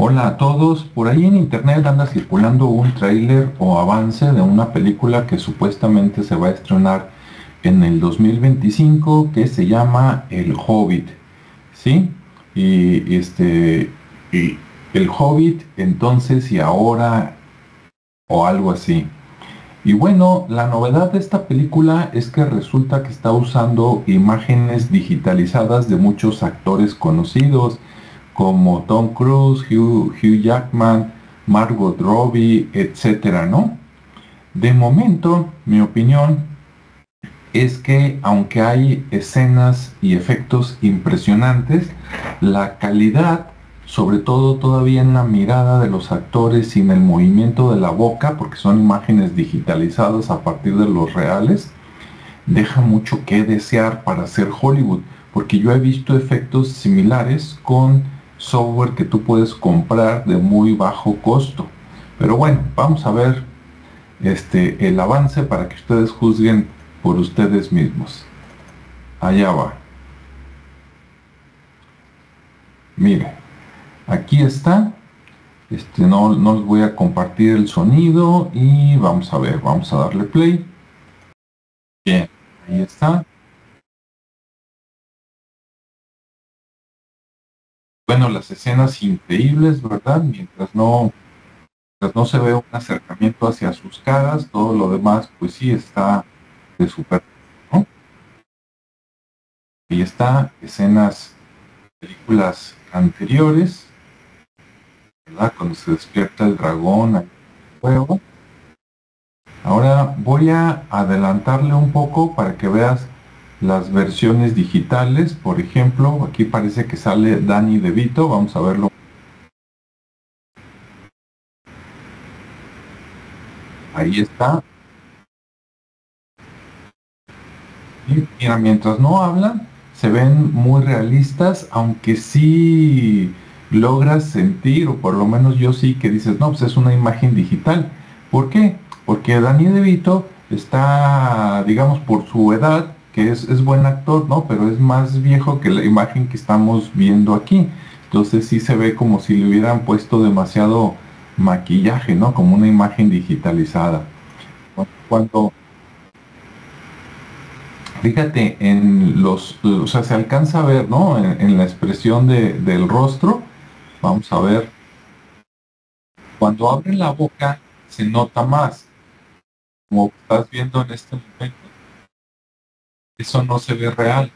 Hola a todos. Por ahí en internet anda circulando un tráiler o avance de una película que supuestamente se va a estrenar en el 2025 que se llama El Hobbit, ¿sí? Y El Hobbit entonces y ahora o algo así. Y bueno, la novedad de esta película es que resulta que está usando imágenes digitalizadas de muchos actores conocidos como Tom Cruise, Hugh Jackman, Margot Robbie, etcétera, ¿no? De momento, mi opinión es que aunque hay escenas y efectos impresionantes, la calidad, sobre todo todavía en la mirada de los actores y en el movimiento de la boca, porque son imágenes digitalizadas a partir de los reales, deja mucho que desear para hacer Hollywood, porque yo he visto efectos similares con software que tú puedes comprar de muy bajo costo. Pero bueno, vamos a ver el avance para que ustedes juzguen por ustedes mismos. Allá va. Mire, aquí está. No les voy a compartir el sonido y vamos a ver, vamos a darle play. Bien, ahí está. Bueno, las escenas increíbles, ¿verdad? Mientras no se ve un acercamiento hacia sus caras, todo lo demás, pues sí está de super, ¿no? Ahí está, escenas, películas anteriores, ¿verdad? Cuando se despierta el dragón al fuego. Ahora voy a adelantarle un poco para que veas las versiones digitales. Por ejemplo, aquí parece que sale Danny DeVito, vamos a verlo. Ahí está. Y mira, mientras no hablan, se ven muy realistas, aunque sí logras sentir, o por lo menos yo sí, que dices, no, pues es una imagen digital. ¿Por qué? Porque Danny DeVito está, digamos, por su edad, que es buen actor, ¿no? Pero es más viejo que la imagen que estamos viendo aquí. Entonces sí se ve como si le hubieran puesto demasiado maquillaje, ¿no? Como una imagen digitalizada. Cuando Fíjate en o sea, se alcanza a ver, ¿no? En la expresión del rostro, vamos a ver, cuando abre la boca se nota más, como estás viendo en este momento, eso no se ve real.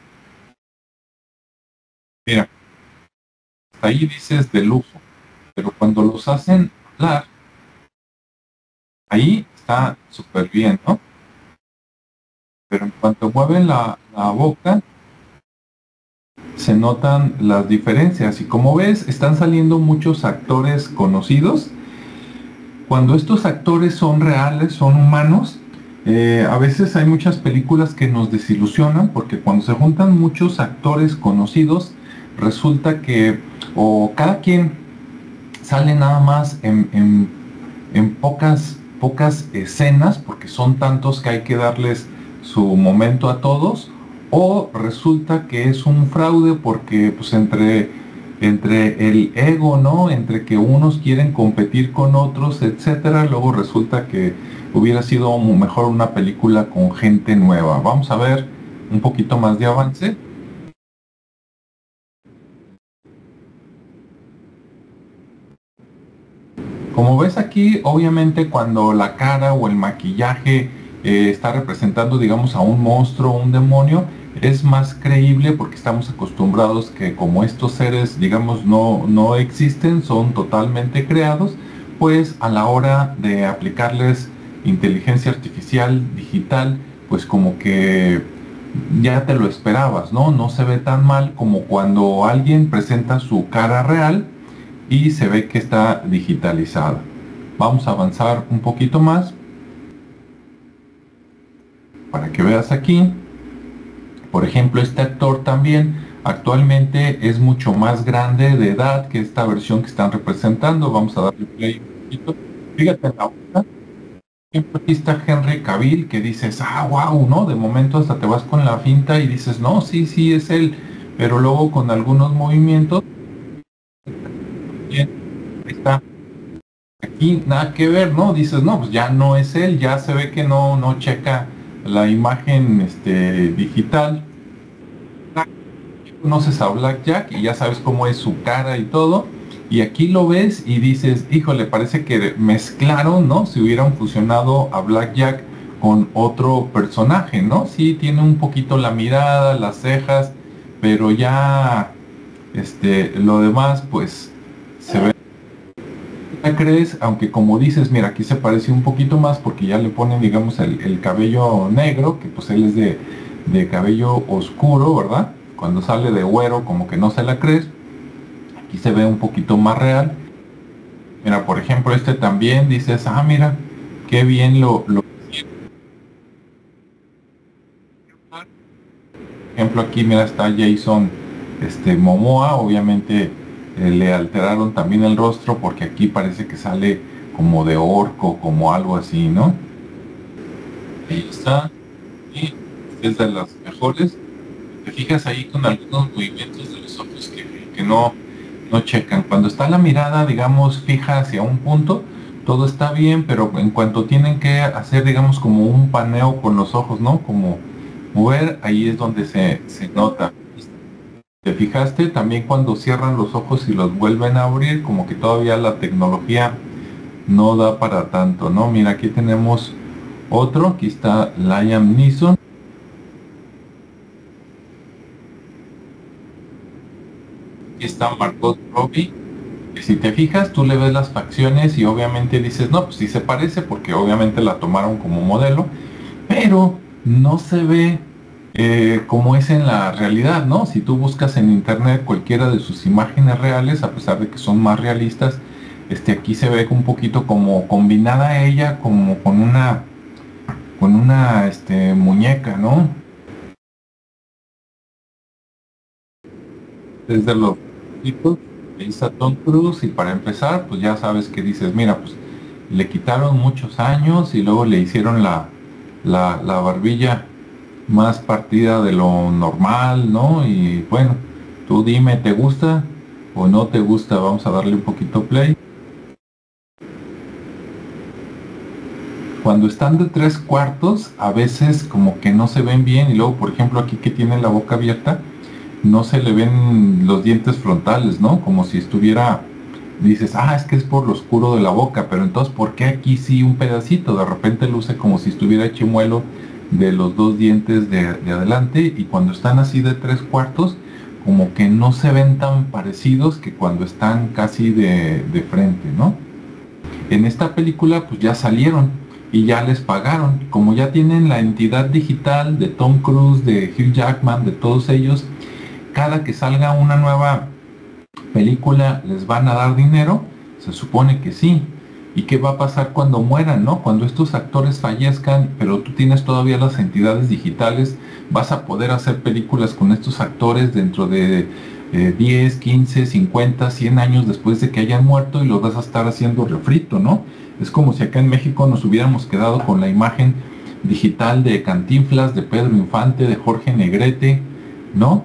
Mira, hasta ahí dices de lujo, pero cuando los hacen hablar, ahí está súper bien, ¿no? Pero en cuanto mueven la boca, se notan las diferencias y como ves, están saliendo muchos actores conocidos. Cuando estos actores son reales, son humanos, a veces hay muchas películas que nos desilusionan porque cuando se juntan muchos actores conocidos, resulta que o cada quien sale nada más en pocas escenas, porque son tantos que hay que darles su momento a todos, o resulta que es un fraude porque pues entre el ego, ¿no? Entre que unos quieren competir con otros, etcétera, luego resulta que hubiera sido mejor una película con gente nueva. Vamos a ver un poquito más de avance. Como ves aquí, obviamente cuando la cara o el maquillaje está representando, digamos, a un monstruo o un demonio, es más creíble porque estamos acostumbrados que como estos seres, digamos, no existen, son totalmente creados, pues a la hora de aplicarles inteligencia artificial digital, pues como que ya te lo esperabas, ¿no? No se ve tan mal como cuando alguien presenta su cara real y se ve que está digitalizada. Vamos a avanzar un poquito más para que veas aquí. Por ejemplo, este actor también actualmente es mucho más grande de edad que esta versión que están representando. Vamos a darle play un poquito. Fíjate en la otra. Aquí está Henry Cavill que dices, ah, wow, ¿no? De momento hasta te vas con la finta y dices, no, sí, sí, es él. Pero luego con algunos movimientos ahí está. Aquí nada que ver, ¿no? Dices, no, pues ya no es él, ya se ve que no checa la imagen digital. Conoces a Blackjack y ya sabes cómo es su cara y todo. Y aquí lo ves y dices, híjole, parece que mezclaron, ¿no? Si hubieran fusionado a Blackjack con otro personaje, ¿no? Sí, tiene un poquito la mirada, las cejas, pero ya, lo demás, pues, se ve. ¿Qué crees? Aunque como dices, mira, aquí se parece un poquito más porque ya le ponen, digamos, el cabello negro, que pues él es de cabello oscuro, ¿verdad? Cuando sale de güero, como que no se la crees. Aquí se ve un poquito más real. Mira, por ejemplo, este también dices, ah, mira, qué bien lo. Por ejemplo, aquí mira está Jason Momoa, obviamente le alteraron también el rostro porque aquí parece que sale como de orco, como algo así, ¿no? Ahí está, y es de las mejores. Te fijas ahí con algunos movimientos de los ojos que no checan. Cuando está la mirada, digamos, fija hacia un punto, todo está bien, pero en cuanto tienen que hacer, digamos, como un paneo con los ojos, ¿no? Como mover, ahí es donde se nota. ¿Te fijaste? También cuando cierran los ojos y los vuelven a abrir, como que todavía la tecnología no da para tanto, ¿no? Mira, aquí tenemos otro, aquí está Liam Neeson. Aquí está Margot Robbie. Que si te fijas, tú le ves las facciones y obviamente dices, no, pues sí se parece porque obviamente la tomaron como modelo, pero no se ve como es en la realidad, ¿no? Si tú buscas en internet cualquiera de sus imágenes reales, a pesar de que son más realistas, aquí se ve un poquito como combinada ella como con una muñeca, ¿no? Desde los chicos, ahí está Tom Cruise y para empezar, pues ya sabes que dices, mira, pues le quitaron muchos años y luego le hicieron la barbilla más partida de lo normal, ¿no? Y bueno, tú dime, ¿te gusta o no te gusta? Vamos a darle un poquito play. Cuando están de tres cuartos, a veces como que no se ven bien y luego, por ejemplo, aquí que tiene la boca abierta, no se le ven los dientes frontales, ¿no? Como si estuviera, dices, es que es por lo oscuro de la boca, pero entonces, ¿por qué aquí sí un pedacito? De repente luce como si estuviera chimuelo de los dos dientes de adelante y cuando están así de tres cuartos, como que no se ven tan parecidos que cuando están casi de frente, ¿no? En esta película pues ya salieron y ya les pagaron. Como ya tienen la entidad digital de Tom Cruise, de Hugh Jackman, de todos ellos, cada que salga una nueva película les van a dar dinero, se supone que sí. ¿Y qué va a pasar cuando mueran, no? Cuando estos actores fallezcan, pero tú tienes todavía las entidades digitales, vas a poder hacer películas con estos actores dentro de 10, 15, 50, 100 años después de que hayan muerto y los vas a estar haciendo refrito, ¿no? Es como si acá en México nos hubiéramos quedado con la imagen digital de Cantinflas, de Pedro Infante, de Jorge Negrete, ¿no?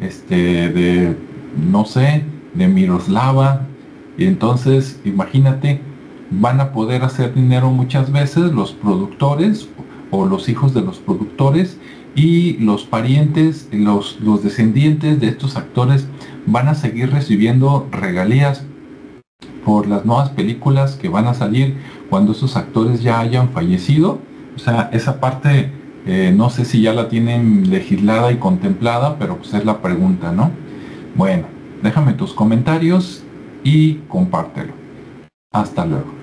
No sé, de Miroslava. Y entonces, imagínate, van a poder hacer dinero muchas veces los productores o los hijos de los productores y los parientes, los descendientes de estos actores van a seguir recibiendo regalías por las nuevas películas que van a salir cuando esos actores ya hayan fallecido. O sea, esa parte no sé si ya la tienen legislada y contemplada, pero pues es la pregunta, ¿no? Bueno, déjame tus comentarios y compártelo. Hasta luego.